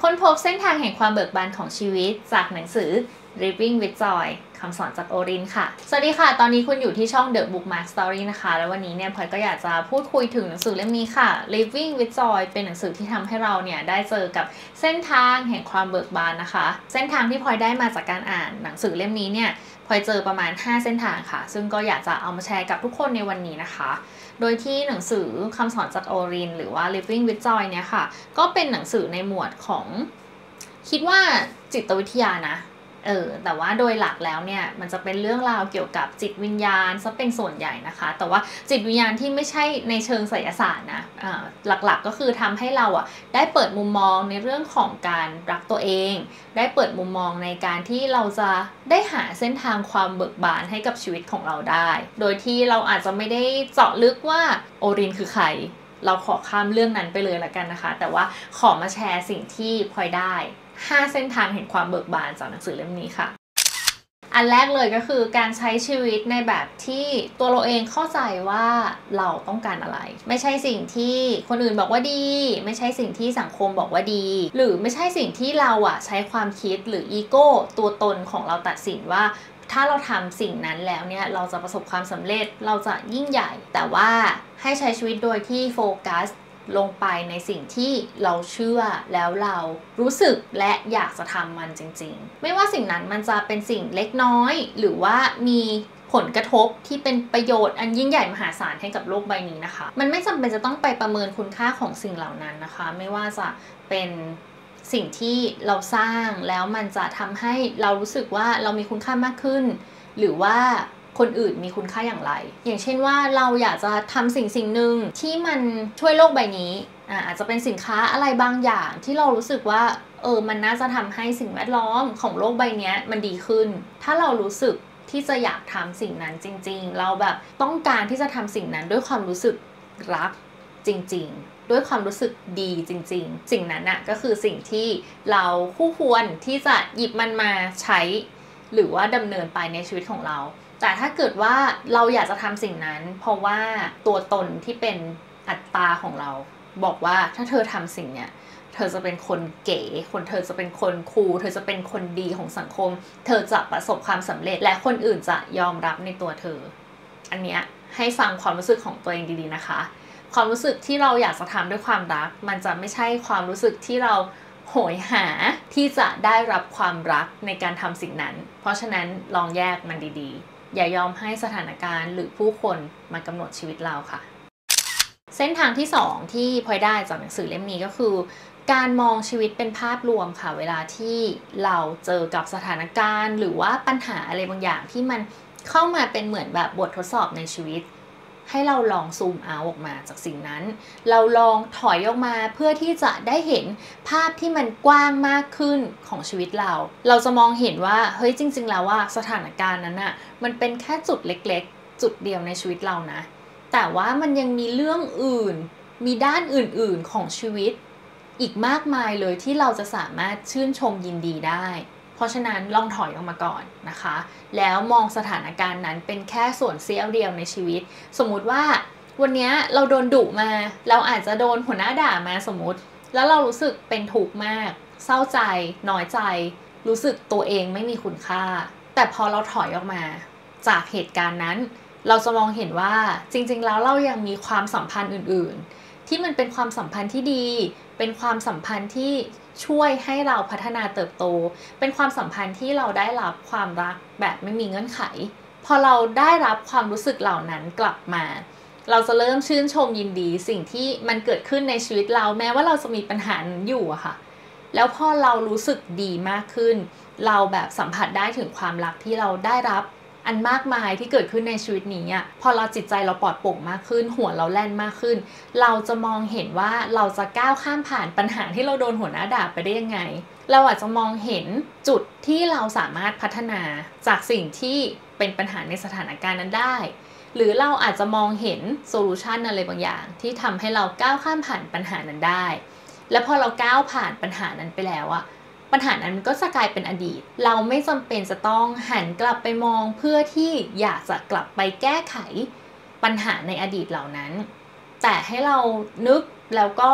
ค้นพบเส้นทางแห่งความเบิกบานของชีวิตจากหนังสือ Living with Joy คำสอนจากโอรินค่ะสวัสดีค่ะตอนนี้คุณอยู่ที่ช่อง The Bookmark Story นะคะแล้ววันนี้เนี่ยพลอยก็อยากจะพูดคุยถึงหนังสือเล่มนี้ค่ะ Living with Joy เป็นหนังสือที่ทำให้เราเนี่ยได้เจอกับเส้นทางแห่งความเบิกบานนะคะเส้นทางที่พลอยได้มาจากการอ่านหนังสือเล่มนี้เนี่ยพลอยเจอประมาณ5เส้นทางค่ะซึ่งก็อยากจะเอามาแชร์กับทุกคนในวันนี้นะคะโดยที่หนังสือคำสอนจากโอรินหรือว่า Living with Joy เนี่ยค่ะก็เป็นหนังสือในหมวดของคิดว่าจิตวิทยานะแต่ว่าโดยหลักแล้วเนี่ยมันจะเป็นเรื่องราวเกี่ยวกับจิตวิญญาณซะเป็นส่วนใหญ่นะคะแต่ว่าจิตวิญญาณที่ไม่ใช่ในเชิงไสยศาสตร์นะหลักๆก็คือทำให้เราได้เปิดมุมมองในเรื่องของการรักตัวเองได้เปิดมุมมองในการที่เราจะได้หาเส้นทางความเบิกบานให้กับชีวิตของเราได้โดยที่เราอาจจะไม่ได้เจาะลึกว่าโอรินคือใครเราขอข้ามเรื่องนั้นไปเลยละกันนะคะแต่ว่าขอมาแชร์สิ่งที่พลอยได้5เส้นทางแห่งความเบิกบานจากหนังสือเล่มนี้ค่ะอันแรกเลยก็คือการใช้ชีวิตในแบบที่ตัวเราเองเข้าใจว่าเราต้องการอะไรไม่ใช่สิ่งที่คนอื่นบอกว่าดีไม่ใช่สิ่งที่สังคมบอกว่าดีหรือไม่ใช่สิ่งที่เราใช้ความคิดหรืออีโก้ตัวตนของเราตัดสินว่าถ้าเราทำสิ่งนั้นแล้วเนี่ยเราจะประสบความสำเร็จเราจะยิ่งใหญ่แต่ว่าให้ใช้ชีวิตโดยที่โฟกัสลงไปในสิ่งที่เราเชื่อแล้วเรารู้สึกและอยากจะทำมันจริงๆไม่ว่าสิ่งนั้นมันจะเป็นสิ่งเล็กน้อยหรือว่ามีผลกระทบที่เป็นประโยชน์อันยิ่งใหญ่มหาศาลให้กับโลกใบนี้นะคะมันไม่จำเป็นจะต้องไปประเมินคุณค่าของสิ่งเหล่านั้นนะคะไม่ว่าจะเป็นสิ่งที่เราสร้างแล้วมันจะทำให้เรารู้สึกว่าเรามีคุณค่ามากขึ้นหรือว่าคนอื่นมีคุณค่าอย่างไรอย่างเช่นว่าเราอยากจะทำสิ่งหนึ่งที่มันช่วยโลกใบนี้อาจจะเป็นสินค้าอะไรบางอย่างที่เรารู้สึกว่ามันน่าจะทำให้สิ่งแวดล้อมของโลกใบนี้มันดีขึ้นถ้าเรารู้สึกที่จะอยากทำสิ่งนั้นจริงๆเราแบบต้องการที่จะทำสิ่งนั้นด้วยความรู้สึกรักจริงๆด้วยความรู้สึกดีจริงๆสิ่งนั้นก็คือสิ่งที่เราคู่ควรที่จะหยิบมันมาใช้หรือว่าดำเนินไปในชีวิตของเราแต่ถ้าเกิดว่าเราอยากจะทำสิ่งนั้นเพราะว่าตัวตนที่เป็นอัตตาของเราบอกว่าถ้าเธอทำสิ่งเนี้ยเธอจะเป็นคนเก๋เธอจะเป็นคนคูลเธอจะเป็นคนดีของสังคมเธอจะประสบความสำเร็จและคนอื่นจะยอมรับในตัวเธออันเนี้ยให้ฟังความรู้สึกของตัวเองดีๆนะคะความรู้สึกที่เราอยากจะทำด้วยความรักมันจะไม่ใช่ความรู้สึกที่เราโหยหาที่จะได้รับความรักในการทำสิ่งนั้นเพราะฉะนั้นลองแยกมันดีๆอย่ายอมให้สถานการณ์หรือผู้คนมากำหนดชีวิตเราค่ะเส้นทางที่2ที่พลอยได้จากหนังสือเล่มนี้ก็คือการมองชีวิตเป็นภาพรวมค่ะเวลาที่เราเจอกับสถานการณ์หรือว่าปัญหาอะไรบางอย่างที่มันเข้ามาเป็นเหมือนแบบบททดสอบในชีวิตให้เราลองซูมเอาออกมาจากสิ่งนั้นเราลองถอยออกมาเพื่อที่จะได้เห็นภาพที่มันกว้างมากขึ้นของชีวิตเราจะมองเห็นว่าเฮ้ยจริงๆแล้วว่าสถานการณ์นั้นมันเป็นแค่จุดเล็กๆจุดเดียวในชีวิตเรานะแต่ว่ามันยังมีเรื่องอื่นมีด้านอื่นๆของชีวิตอีกมากมายเลยที่เราจะสามารถชื่นชมยินดีได้เพราะฉะนั้นลองถอยออกมาก่อนนะคะแล้วมองสถานการณ์นั้นเป็นแค่ส่วนเสี้ยวเดียวในชีวิตสมมุติว่าวันนี้เราโดนดุมาเราอาจจะโดนหัวหน้าด่ามาสมมติแล้วเรารู้สึกเป็นทุกข์มากเศร้าใจน้อยใจรู้สึกตัวเองไม่มีคุณค่าแต่พอเราถอยออกมาจากเหตุการณ์นั้นเราจะมองเห็นว่าจริงๆแล้วเรายังมีความสัมพันธ์อื่นๆที่มันเป็นความสัมพันธ์ที่ดีเป็นความสัมพันธ์ที่ช่วยให้เราพัฒนาเติบโตเป็นความสัมพันธ์ที่เราได้รับความรักแบบไม่มีเงื่อนไขพอเราได้รับความรู้สึกเหล่านั้นกลับมาเราจะเริ่มชื่นชมยินดีสิ่งที่มันเกิดขึ้นในชีวิตเราแม้ว่าเราจะมีปัญหาอยู่ค่ะแล้วพอเรารู้สึกดีมากขึ้นเราแบบสัมผัสได้ถึงความรักที่เราได้รับอันมากมายที่เกิดขึ้นในชีวิตนี้พอเราจิตใจเราปลอดโปร่งมากขึ้นหัวเราแล่นมากขึ้นเราจะมองเห็นว่าเราจะก้าวข้ามผ่านปัญหาที่เราโดนหัวหน้าด่าไปได้ยังไงเราอาจจะมองเห็นจุดที่เราสามารถพัฒนาจากสิ่งที่เป็นปัญหาในสถานการณ์นั้นได้หรือเราอาจจะมองเห็นโซลูชันอะไรบางอย่างที่ทำให้เราก้าวข้ามผ่านปัญหานั้นได้และพอเราก้าวผ่านปัญหานั้นไปแล้วปัญหานั้นก็จะกลายเป็นอดีตเราไม่จำเป็นจะต้องหันกลับไปมองเพื่อที่อยากจะกลับไปแก้ไขปัญหาในอดีตเหล่านั้นแต่ให้เรานึกแล้วก็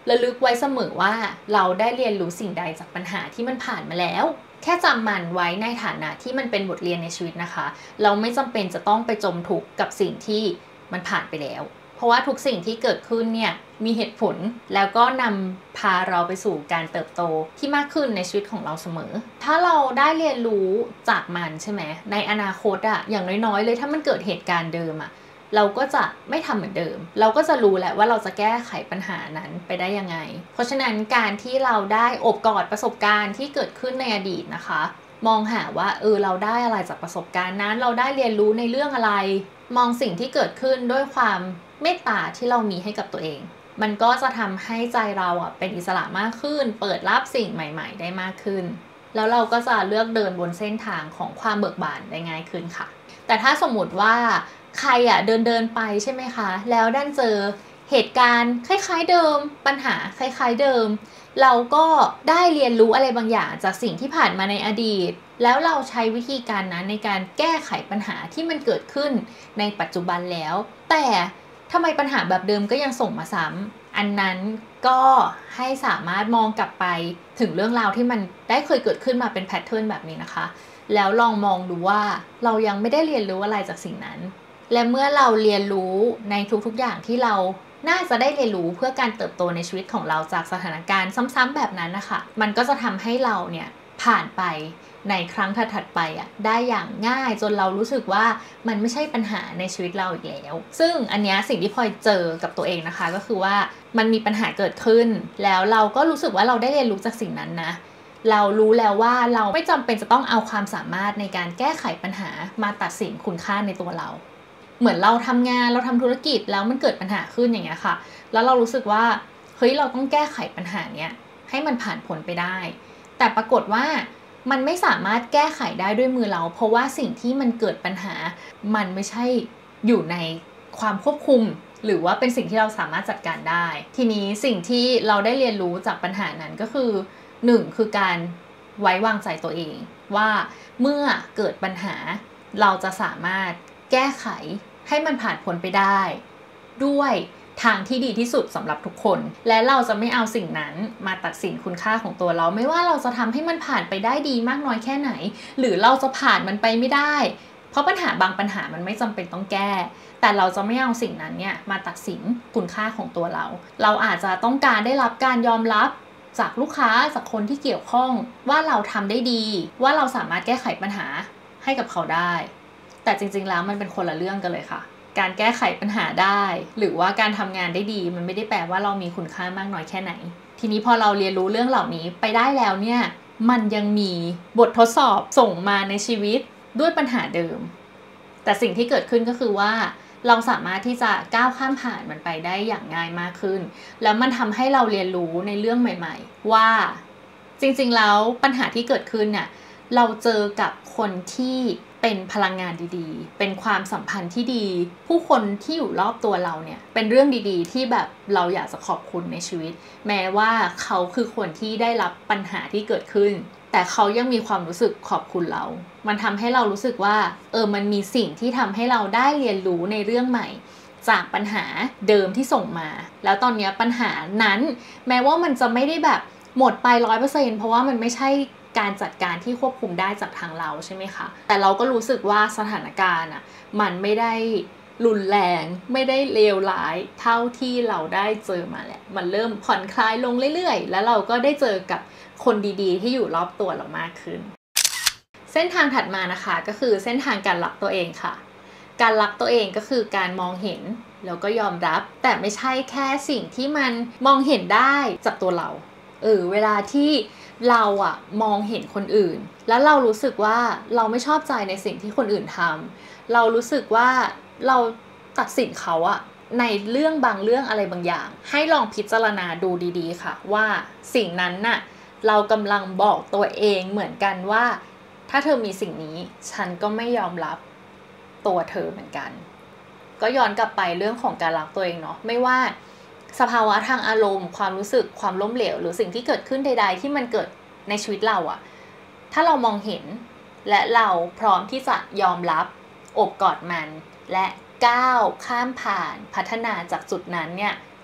ระลึกไว้เสมอว่าเราได้เรียนรู้สิ่งใดจากปัญหาที่มันผ่านมาแล้วแค่จำมันไว้ในฐานะที่มันเป็นบทเรียนในชีวิตนะคะเราไม่จำเป็นจะต้องไปจมทุกข์กับสิ่งที่มันผ่านไปแล้วเพราะว่าทุกสิ่งที่เกิดขึ้นเนี่ยมีเหตุผลแล้วก็นำพาเราไปสู่การเติบโตที่มากขึ้นในชีวิตของเราเสมอถ้าเราได้เรียนรู้จากมันใช่ไหมในอนาคตอะอย่างน้อยๆเลยถ้ามันเกิดเหตุการณ์เดิมอะเราก็จะไม่ทำเหมือนเดิมเราก็จะรู้แหละว่าเราจะแก้ไขปัญหานั้นไปได้ยังไงเพราะฉะนั้นการที่เราได้อบกอดประสบการณ์ที่เกิดขึ้นในอดีตนะคะมองหาว่าเราได้อะไรจากประสบการณ์นั้นเราได้เรียนรู้ในเรื่องอะไรมองสิ่งที่เกิดขึ้นด้วยความเมตตาที่เรามีให้กับตัวเองมันก็จะทำให้ใจเราเป็นอิสระมากขึ้นเปิดรับสิ่งใหม่ๆได้มากขึ้นแล้วเราก็จะเลือกเดินบนเส้นทางของความเบิกบานได้ง่ายขึ้นค่ะแต่ถ้าสมมติว่าใครเดินไปใช่ไหมคะแล้วดันเจอเหตุการณ์คล้ายๆเดิมปัญหาคล้ายๆเดิมเราก็ได้เรียนรู้อะไรบางอย่างจากสิ่งที่ผ่านมาในอดีตแล้วเราใช้วิธีการนั้นในการแก้ไขปัญหาที่มันเกิดขึ้นในปัจจุบันแล้วแต่ทำไมปัญหาแบบเดิมก็ยังส่งมาซ้ำอันนั้นก็ให้สามารถมองกลับไปถึงเรื่องราวที่มันได้เคยเกิดขึ้นมาเป็นแพทเทิร์นแบบนี้นะคะแล้วลองมองดูว่าเรายังไม่ได้เรียนรู้อะไรจากสิ่งนั้นและเมื่อเราเรียนรู้ในทุกๆอย่างที่เราน่าจะได้เรียนรู้เพื่อการเติบโตในชีวิตของเราจากสถานการณ์ซ้ำๆแบบนั้นนะคะมันก็จะทำให้เราเนี่ยผ่านไปในครั้งถัดๆไปได้อย่างง่ายจนเรารู้สึกว่ามันไม่ใช่ปัญหาในชีวิตเราอีกแล้วซึ่งอันนี้สิ่งที่พลอยเจอกับตัวเองนะคะก็คือว่ามันมีปัญหาเกิดขึ้นแล้วเราก็รู้สึกว่าเราได้เรียนรู้จากสิ่งนั้นนะเรารู้แล้วว่าเราไม่จำเป็นจะต้องเอาความสามารถในการแก้ไขปัญหามาตัดสินคุณค่าในตัวเราเหมือนเราทำงานเราทำธุรกิจแล้วมันเกิดปัญหาขึ้นอย่างเงี้ยค่ะแล้วเรารู้สึกว่าเฮ้ยเราต้องแก้ไขปัญหาเนี้ยให้มันผ่านพ้นไปได้แต่ปรากฏว่ามันไม่สามารถแก้ไขได้ด้วยมือเราเพราะว่าสิ่งที่มันเกิดปัญหามันไม่ใช่อยู่ในความควบคุมหรือว่าเป็นสิ่งที่เราสามารถจัดการได้ทีนี้สิ่งที่เราได้เรียนรู้จากปัญหานั้นก็คือ1คือการไว้วางใจตัวเองว่าเมื่อเกิดปัญหาเราจะสามารถแก้ไขให้มันผ่านพ้นไปได้ด้วยทางที่ดีที่สุดสำหรับทุกคนและเราจะไม่เอาสิ่งนั้นมาตัดสินคุณค่าของตัวเราไม่ว่าเราจะทำให้มันผ่านไปได้ดีมากน้อยแค่ไหนหรือเราจะผ่านมันไปไม่ได้เพราะปัญหาบางปัญหามันไม่จำเป็นต้องแก้แต่เราจะไม่เอาสิ่งนั้นเนี่ยมาตัดสินคุณค่าของตัวเราเราอาจจะต้องการได้รับการยอมรับจากลูกค้าจากคนที่เกี่ยวข้องว่าเราทำได้ดีว่าเราสามารถแก้ไขปัญหาให้กับเขาได้แต่จริงๆแล้วมันเป็นคนละเรื่องกันเลยค่ะการแก้ไขปัญหาได้หรือว่าการทำงานได้ดีมันไม่ได้แปลว่าเรามีคุณค่ามากน้อยแค่ไหนทีนี้พอเราเรียนรู้เรื่องเหล่านี้ไปได้แล้วเนี่ยมันยังมีบททดสอบส่งมาในชีวิตด้วยปัญหาเดิมแต่สิ่งที่เกิดขึ้นก็คือว่าเราสามารถที่จะก้าวข้ามผ่านมันไปได้อย่างง่ายมากขึ้นแล้วมันทำให้เราเรียนรู้ในเรื่องใหม่ๆว่าจริงๆแล้วปัญหาที่เกิดขึ้นเนี่ยเราเจอกับคนที่เป็นพลังงานดีๆเป็นความสัมพันธ์ที่ดีผู้คนที่อยู่รอบตัวเราเนี่ยเป็นเรื่องดีๆที่แบบเราอยากจะขอบคุณในชีวิตแม้ว่าเขาคือคนที่ได้รับปัญหาที่เกิดขึ้นแต่เขายังมีความรู้สึกขอบคุณเรามันทำให้เรารู้สึกว่ามันมีสิ่งที่ทำให้เราได้เรียนรู้ในเรื่องใหม่จากปัญหาเดิมที่ส่งมาแล้วตอนนี้ปัญหานั้นแม้ว่ามันจะไม่ได้แบบหมดไป 100% เพราะว่ามันไม่ใช่การจัดการที่ควบคุมได้จากทางเราใช่ไหมคะแต่เราก็รู้สึกว่าสถานการณ์มันไม่ได้รุนแรงไม่ได้เลวร้ายเท่าที่เราได้เจอมาแหละมันเริ่มผ่อนคลายลงเรื่อยๆแล้วเราก็ได้เจอกับคนดีๆที่อยู่รอบตัวเรามากขึ้นเส้นทางถัดมานะคะก็คือเส้นทางการรักตัวเองค่ะการรักตัวเองก็คือการมองเห็นแล้วก็ยอมรับแต่ไม่ใช่แค่สิ่งที่มันมองเห็นได้จากตัวเราเวลาที่เรามองเห็นคนอื่นแล้วเรารู้สึกว่าเราไม่ชอบใจในสิ่งที่คนอื่นทำเรารู้สึกว่าเราตัดสินเขาในเรื่องบางเรื่องอะไรบางอย่างให้ลองพิจารณาดูดีๆค่ะว่าสิ่งนั้นน่ะเรากำลังบอกตัวเองเหมือนกันว่าถ้าเธอมีสิ่งนี้ฉันก็ไม่ยอมรับตัวเธอเหมือนกันก็ย้อนกลับไปเรื่องของการรักตัวเองเนาะไม่ว่าสภาวะทางอารมณ์ความรู้สึกความล้มเหลวหรือสิ่งที่เกิดขึ้นใดๆที่มันเกิดในชีวิตเราถ้าเรามองเห็นและเราพร้อมที่จะยอมรับโอบกอดมันและก้าวข้ามผ่านพัฒนาจากจุดนั้นเนี่ย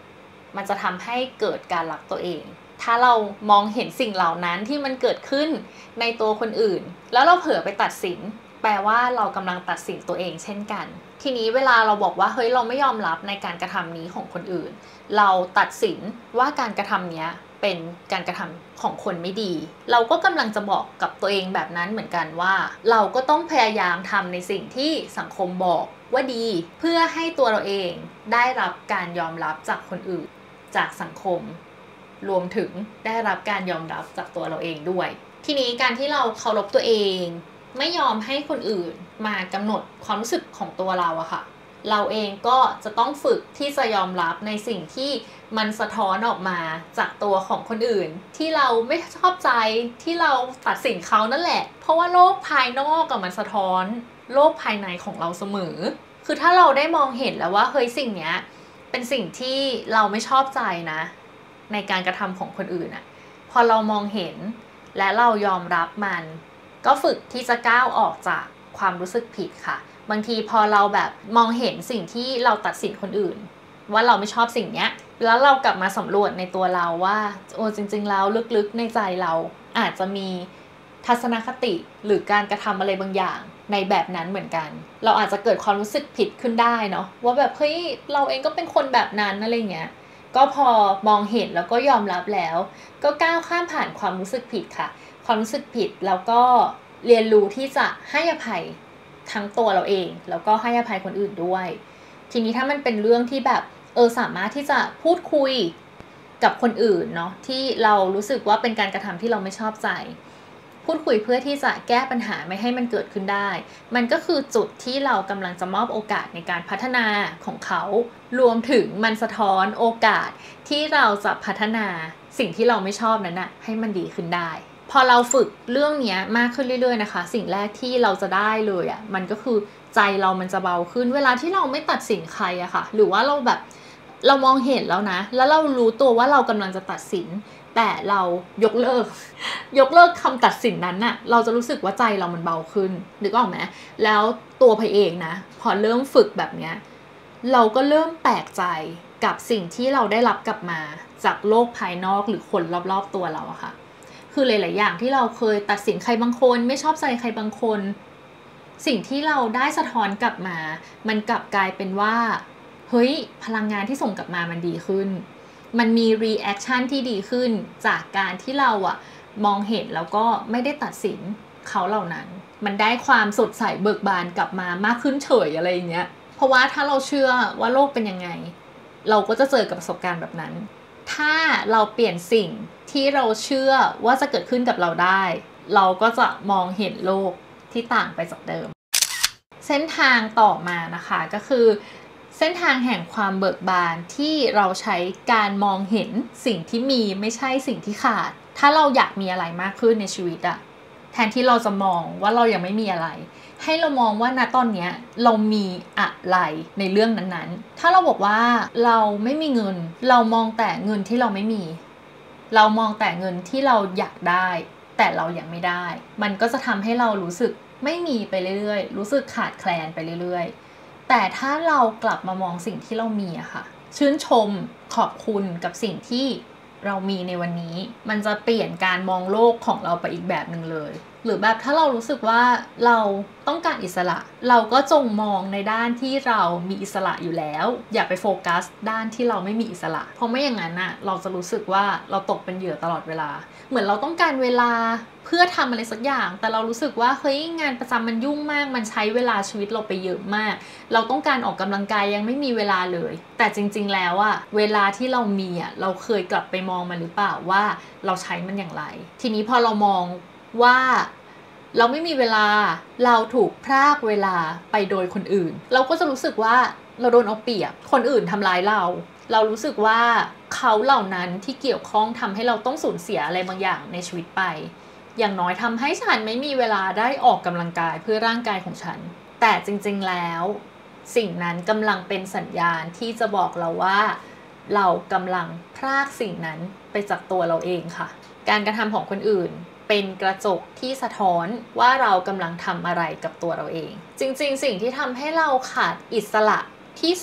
มันจะทำให้เกิดการรักตัวเองถ้าเรามองเห็นสิ่งเหล่านั้นที่มันเกิดขึ้นในตัวคนอื่นแล้วเราเผลอไปตัดสินแปลว่าเรากำลังตัดสินตัวเองเช่นกันทีนี้เวลาเราบอกว่าเฮ้ยเราไม่ยอมรับในการกระทำนี้ของคนอื่นเราตัดสินว่าการกระทำเนี้ยเป็นการกระทำของคนไม่ดีเราก็กำลังจะบอกกับตัวเองแบบนั้นเหมือนกันว่าเราก็ต้องพยายามทำในสิ่งที่สังคมบอกว่าดีเพื่อให้ตัวเราเองได้รับการยอมรับจากคนอื่นจากสังคมรวมถึงได้รับการยอมรับจากตัวเราเองด้วยทีนี้การที่เราเคารพตัวเองไม่ยอมให้คนอื่นมากำหนดความรู้สึกของตัวเราอะค่ะเราเองก็จะต้องฝึกที่จะยอมรับในสิ่งที่มันสะท้อนออกมาจากตัวของคนอื่นที่เราไม่ชอบใจที่เราตัดสินเขานั่นแหละเพราะว่าโลกภายนอกกับมันสะท้อนโลกภายในของเราเสมอคือถ้าเราได้มองเห็นแล้วว่าเฮ้ยสิ่งเนี้ยเป็นสิ่งที่เราไม่ชอบใจนะในการกระทำของคนอื่นอะพอเรามองเห็นและเรายอมรับมันก็ฝึกที่จะก้าวออกจากความรู้สึกผิดค่ะบางทีพอเราแบบมองเห็นสิ่งที่เราตัดสินคนอื่นว่าเราไม่ชอบสิ่งเนี้ยแล้วเรากลับมาสำรวจในตัวเราว่าโอ้จริงๆแล้วลึกๆในใจเราอาจจะมีทัศนคติหรือการกระทำอะไรบางอย่างในแบบนั้นเหมือนกันเราอาจจะเกิดความรู้สึกผิดขึ้นได้เนาะว่าแบบเฮ้ยเราเองก็เป็นคนแบบนั้นอะไรเงี้ยก็พอมองเห็นแล้วก็ยอมรับแล้วก็ก้าวข้ามผ่านความรู้สึกผิดค่ะความรู้สึกผิดแล้วก็เรียนรู้ที่จะให้อภัยทั้งตัวเราเองแล้วก็ให้อภัยคนอื่นด้วยทีนี้ถ้ามันเป็นเรื่องที่แบบสามารถที่จะพูดคุยกับคนอื่นเนาะที่เรารู้สึกว่าเป็นการกระทำที่เราไม่ชอบใจพูดคุยเพื่อที่จะแก้ปัญหาไม่ให้มันเกิดขึ้นได้มันก็คือจุดที่เรากำลังจะมอบโอกาสในการพัฒนาของเขารวมถึงมันสะท้อนโอกาสที่เราจะพัฒนาสิ่งที่เราไม่ชอบนั้นนะให้มันดีขึ้นได้พอเราฝึกเรื่องนี้มากขึ้นเรื่อยๆนะคะสิ่งแรกที่เราจะได้เลยอ่ะมันก็คือใจเรามันจะเบาขึ้นเวลาที่เราไม่ตัดสินใครอะค่ะหรือว่าเราแบบเรามองเห็นแล้วนะแล้วเรารู้ตัวว่าเรากำลังจะตัดสินแต่เรายกเลิกคำตัดสินนั้นน่ะเราจะรู้สึกว่าใจเรามันเบาขึ้นนึกออกไหมแล้วตัวพเองนะพอเริ่มฝึกแบบเนี้ยเราก็เริ่มแปลกใจกับสิ่งที่เราได้รับกลับมาจากโลกภายนอกหรือคนรอบๆตัวเราอะค่ะคือหลายๆอย่างที่เราเคยตัดสินใครบางคนไม่ชอบใจใครบางคนสิ่งที่เราได้สะท้อนกลับมามันกลับกลายเป็นว่าเฮ้ยพลังงานที่ส่งกลับมามันดีขึ้นมันมีรีแอคชั่นที่ดีขึ้นจากการที่เราอะมองเห็นแล้วก็ไม่ได้ตัดสินเขาเหล่านั้นมันได้ความสดใสเบิกบานกลับมามากขึ้นเฉยอะไรอย่างเงี้ยเพราะว่าถ้าเราเชื่อว่าโลกเป็นยังไงเราก็จะเจอกับประสบการณ์แบบนั้นถ้าเราเปลี่ยนสิ่งที่เราเชื่อว่าจะเกิดขึ้นกับเราได้เราก็จะมองเห็นโลกที่ต่างไปจากเดิมเส้นทางต่อมานะคะก็คือเส้นทางแห่งความเบิกบานที่เราใช้การมองเห็นสิ่งที่มีไม่ใช่สิ่งที่ขาดถ้าเราอยากมีอะไรมากขึ้นในชีวิตอะแทนที่เราจะมองว่าเรายังไม่มีอะไรให้เรามองว่าณตอนนี้เรามีอะไรในเรื่องนั้นๆถ้าเราบอกว่าเราไม่มีเงินเรามองแต่เงินที่เราไม่มีเรามองแต่เงินที่เราอยากได้แต่เรายังไม่ได้มันก็จะทำให้เรารู้สึกไม่มีไปเรื่อยๆรู้สึกขาดแคลนไปเรื่อยๆแต่ถ้าเรากลับมามองสิ่งที่เรามีอะค่ะชื่นชมขอบคุณกับสิ่งที่เรามีในวันนี้มันจะเปลี่ยนการมองโลกของเราไปอีกแบบหนึ่งเลยหรือแบบถ้าเรารู้สึกว่าเราต้องการอิสระเราก็จงมองในด้านที่เรามีอิสระอยู่แล้วอย่าไปโฟกัสด้านที่เราไม่มีอิสระเพราะไม่อย่างนั้นน่ะเราจะรู้สึกว่าเราตกเป็นเหยื่อตลอดเวลาเหมือนเราต้องการเวลาเพื่อทำอะไรสักอย่างแต่เรารู้สึกว่าเฮ้ยงานประจำมันยุ่งมากมันใช้เวลาชีวิตเราไปเยอะมากเราต้องการออกกำลังกายยังไม่มีเวลาเลยแต่จริงๆแล้วอะเวลาที่เรามีอะเราเคยกลับไปมองมันหรือเปล่าว่าเราใช้มันอย่างไรทีนี้พอเรามองว่าเราไม่มีเวลาเราถูกพรากเวลาไปโดยคนอื่นเราก็จะรู้สึกว่าเราโดนเอาเปรียบคนอื่นทำร้ายเรารู้สึกว่าเขาเหล่านั้นที่เกี่ยวข้องทำให้เราต้องสูญเสียอะไรบางอย่างในชีวิตไปอย่างน้อยทำให้ฉันไม่มีเวลาได้ออกกำลังกายเพื่อร่างกายของฉันแต่จริงๆแล้วสิ่งนั้นกำลังเป็นสัญญาณที่จะบอกเราว่าเรากำลังพรากสิ่งนั้นไปจากตัวเราเองค่ะการกระทำของคนอื่นเป็นกระจกที่สะท้อนว่าเรากำลังทำอะไรกับตัวเราเองจริงๆสิ่งที่ทำให้เราขาดอิสระที่สุด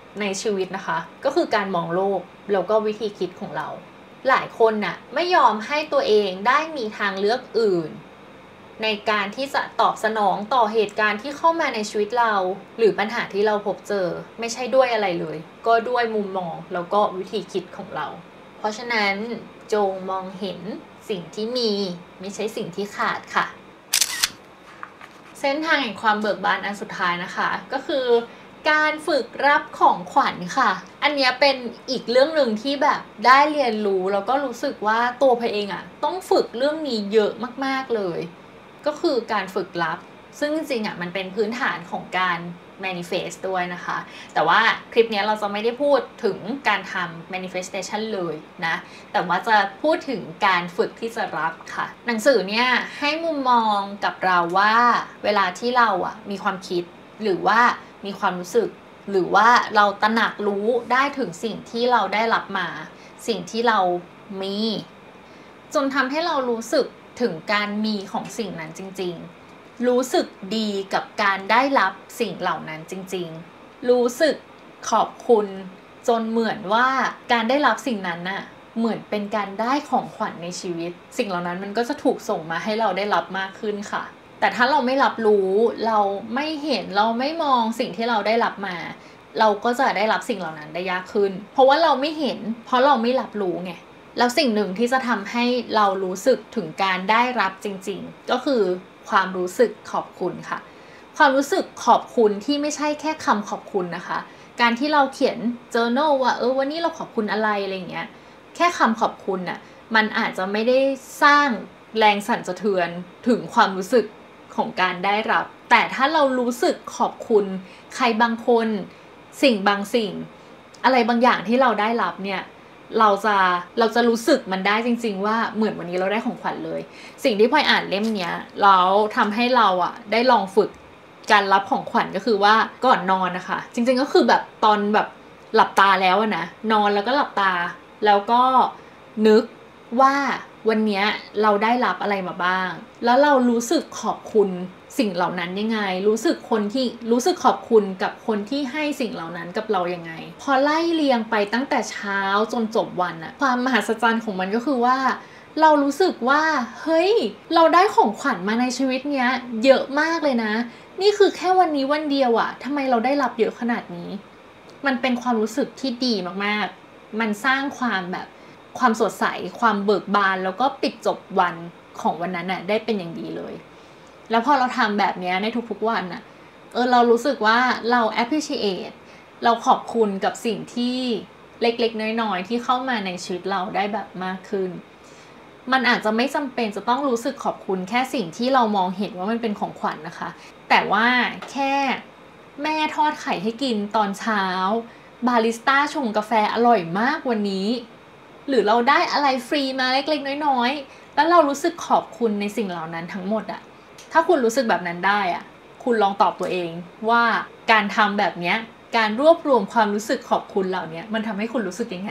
ในชีวิตนะคะก็คือการมองโลกแล้วก็วิธีคิดของเราหลายคนน่ะไม่ยอมให้ตัวเองได้มีทางเลือกอื่นในการที่จะตอบสนองต่อเหตุการณ์ที่เข้ามาในชีวิตเราหรือปัญหาที่เราพบเจอไม่ใช่ด้วยอะไรเลยก็ด้วยมุมมองแล้วก็วิธีคิดของเราเพราะฉะนั้นจงมองเห็นสิ่งที่มีไม่ใช่สิ่งที่ขาดค่ะเส้นทางแห่งความเบิกบานอันสุดท้ายนะคะก็คือการฝึกรับของขวัญค่ะอันนี้เป็นอีกเรื่องหนึ่งที่แบบได้เรียนรู้แล้วก็รู้สึกว่าตัวเพเองต้องฝึกเรื่องนี้เยอะมากๆเลยก็คือการฝึกรับซึ่งจริงๆมันเป็นพื้นฐานของการ manifest ด้วยนะคะแต่ว่าคลิปนี้เราจะไม่ได้พูดถึงการทำ manifestation เลยนะแต่ว่าจะพูดถึงการฝึกที่จะรับค่ะหนังสือเนี่ยให้มุมมองกับเราว่าเวลาที่เรามีความคิดหรือว่ามีความรู้สึกหรือว่าเราตระหนักรู้ได้ถึงสิ่งที่เราได้รับมาสิ่งที่เรามีจนทำให้เรารู้สึกถึงการมีของสิ่งนั้นจริงๆรู้สึกดีกับการได้รับสิ่งเหล่านั้นจริงๆรู้สึกขอบคุณจนเหมือนว่าการได้รับสิ่งนั้นเหมือนเป็นการได้ของขวัญในชีวิตสิ่งเหล่านั้นมันก็จะถูกส่งมาให้เราได้รับมากขึ้นค่ะแต่ถ้าเราไม่รับรู้เราไม่เห็นเราไม่มองสิ่งที่เราได้รับมาเราก็จะได้รับสิ่งเหล่านั้นได้ยากขึ้นเพราะว่าเราไม่เห็นเพราะเราไม่รับรู้ไงแล้วสิ่งหนึ่งที่จะทำให้เรารู้สึกถึงการได้รับจริงๆก็คือความรู้สึกขอบคุณค่ะความรู้สึกขอบคุณที่ไม่ใช่แค่คำขอบคุณนะคะการที่เราเขียน journal ว่าวันนี้เราขอบคุณอะไรอะไรเงี้ยแค่คำขอบคุณมันอาจจะไม่ได้สร้างแรงสั่นสะเทือนถึงความรู้สึกของการได้รับแต่ถ้าเรารู้สึกขอบคุณใครบางคนสิ่งบางสิ่งอะไรบางอย่างที่เราได้รับเนี่ยเราจะรู้สึกมันได้จริงๆว่าเหมือนวันนี้เราได้ของขวัญเลยสิ่งที่พลอยอ่านเล่มเนี้ยแล้วทำให้เราได้ลองฝึกการรับของขวัญก็คือว่าก่อนนอนนะคะจริงๆก็คือแบบตอนแบบหลับตาแล้วนะนอนแล้วก็หลับตาแล้วก็นึกว่าวันนี้เราได้รับอะไรมาบ้างแล้วเรารู้สึกขอบคุณสิ่งเหล่านั้นยังไงรู้สึกขอบคุณกับคนที่ให้สิ่งเหล่านั้นกับเรายังไงพอไล่เรียงไปตั้งแต่เช้าจนจบวันความมหัศจรรย์ของมันก็คือว่าเรารู้สึกว่าเฮ้ยเราได้ของขวัญมาในชีวิตเนี้ยเยอะมากเลยนะนี่คือแค่วันนี้วันเดียวทำไมเราได้รับเยอะขนาดนี้มันเป็นความรู้สึกที่ดีมากๆมันสร้างความสดใสความเบิกบานแล้วก็ปิดจบวันของวันนั้นได้เป็นอย่างดีเลยแล้วพอเราทำแบบนี้ในทุกๆวันเรารู้สึกว่าเรา appreciate เราขอบคุณกับสิ่งที่เล็กๆน้อยๆที่เข้ามาในชีวิตเราได้แบบมากขึ้นมันอาจจะไม่จำเป็นจะต้องรู้สึกขอบคุณแค่สิ่งที่เรามองเห็นว่ามันเป็นของขวัญนะคะแต่ว่าแค่แม่ทอดไข่ให้กินตอนเช้าบาริสต้าชงกาแฟอร่อยมากวันนี้หรือเราได้อะไรฟรีมาเล็กๆน้อยๆแล้วเรารู้สึกขอบคุณในสิ่งเหล่านั้นทั้งหมดถ้าคุณรู้สึกแบบนั้นได้คุณลองตอบตัวเองว่าการทำแบบนี้การรวบรวมความรู้สึกขอบคุณเหล่านี้มันทำให้คุณรู้สึกยังไง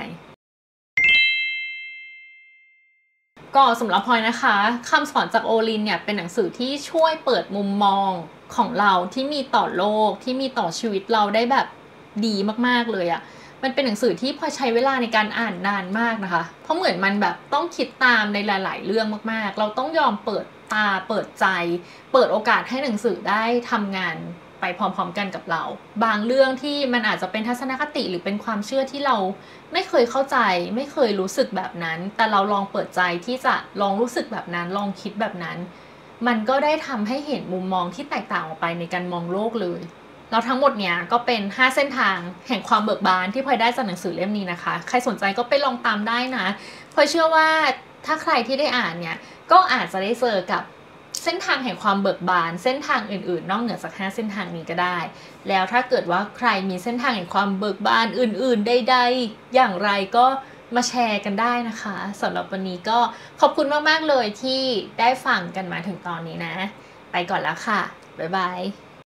ก็สำหรับพลอยนะคะคำสอนจากโอลินเนี่ยเป็นหนังสือที่ช่วยเปิดมุมมองของเราที่มีต่อโลกที่มีต่อชีวิตเราได้แบบดีมากๆเลยมันเป็นหนังสือที่พลอยใช้เวลาในการอ่านนานมากนะคะเพราะเหมือนมันแบบต้องคิดตามในหลายๆเรื่องมากๆเราต้องยอมเปิดตาเปิดใจเปิดโอกาสให้หนังสือได้ทำงานไปพร้อมๆกันกับเราบางเรื่องที่มันอาจจะเป็นทัศนคติหรือเป็นความเชื่อที่เราไม่เคยเข้าใจไม่เคยรู้สึกแบบนั้นแต่เราลองเปิดใจที่จะลองรู้สึกแบบนั้นลองคิดแบบนั้นมันก็ได้ทำให้เห็นมุมมองที่แตกต่างออกไปในการมองโลกเลยแล้วทั้งหมดเนี้ยก็เป็น5เส้นทางแห่งความเบิกบานที่พลอยได้จากหนังสือเล่มนี้นะคะใครสนใจก็ไปลองตามได้นะพลอยเชื่อว่าถ้าใครที่ได้อ่านเนี่ยก็อาจจะได้เจอกับเส้นทางแห่งความเบิกบานเส้นทางอื่นๆนอกเหนือจาก5เส้นทางนี้ก็ได้แล้วถ้าเกิดว่าใครมีเส้นทางแห่งความเบิกบานอื่นๆใดๆอย่างไรก็มาแชร์กันได้นะคะสำหรับวันนี้ก็ขอบคุณมากๆเลยที่ได้ฟังกันมาถึงตอนนี้นะไปก่อนแล้วค่ะบ๊ายบาย